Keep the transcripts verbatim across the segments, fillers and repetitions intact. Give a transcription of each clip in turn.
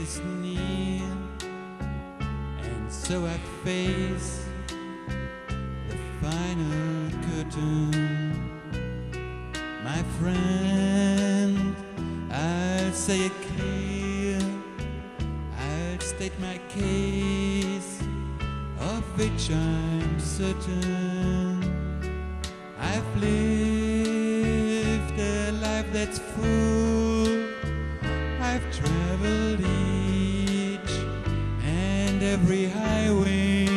is near, and so I face the final curtain. My friend, I'll say it clear, I'll state my case, of which I'm certain. I've lived a life that's full, I've traveled each and every highway,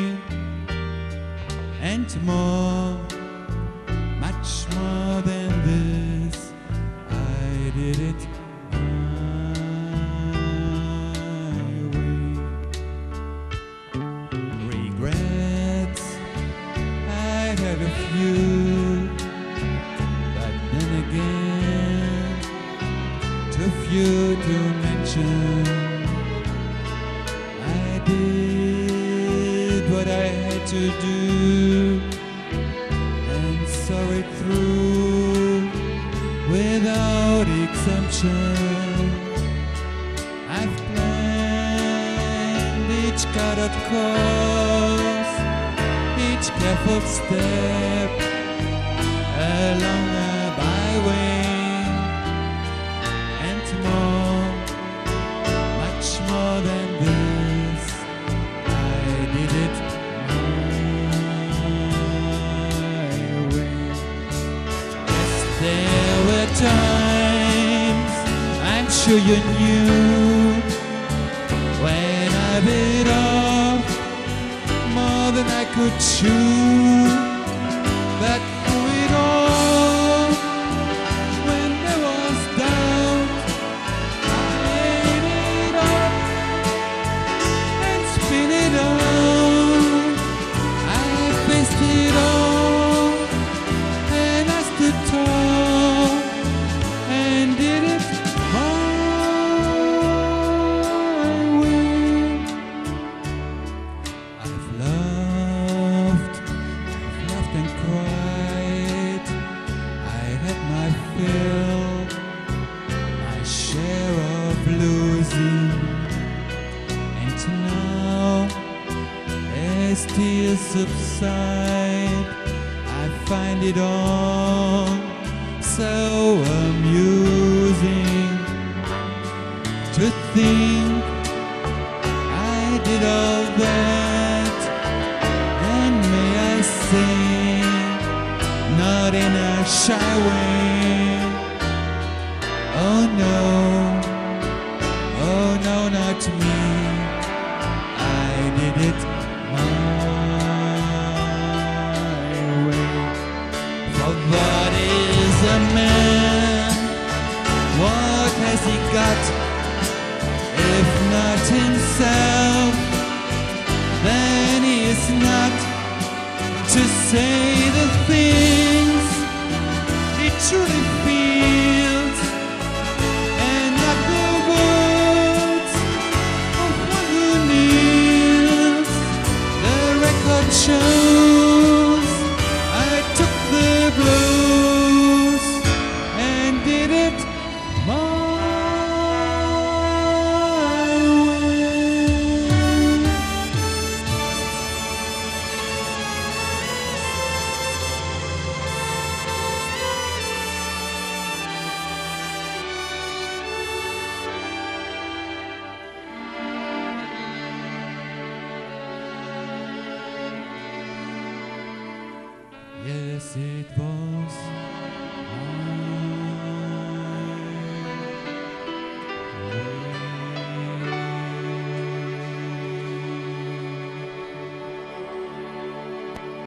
and more, much more than this. I did it my way. Regrets, I had a few, but then again, too few to mention. I did what I had to do, and saw it through without exemption. I've planned each guarded course, each careful step along a byway, and more, much more than this. I did it my way. Yes, there were times, I'm sure you knew, when I bit off more than I could chew. But through it all, when there was doubt, I ate it up and spin it on. I faced it all, and I stood tall and did it my way. I've loved, I've laughed and cried. I had my fill, my share of losing, and now, as tears subside, I find it all so amusing to think I did all that, and may I say, not in a shy way. Oh no, oh no, not me. I did it my way. For what is a man? What has he got? If not himself, then he is not to say the things he truly feels, and not the words of one who kneels. The record shows I took the blues and did it my way. Yes, it was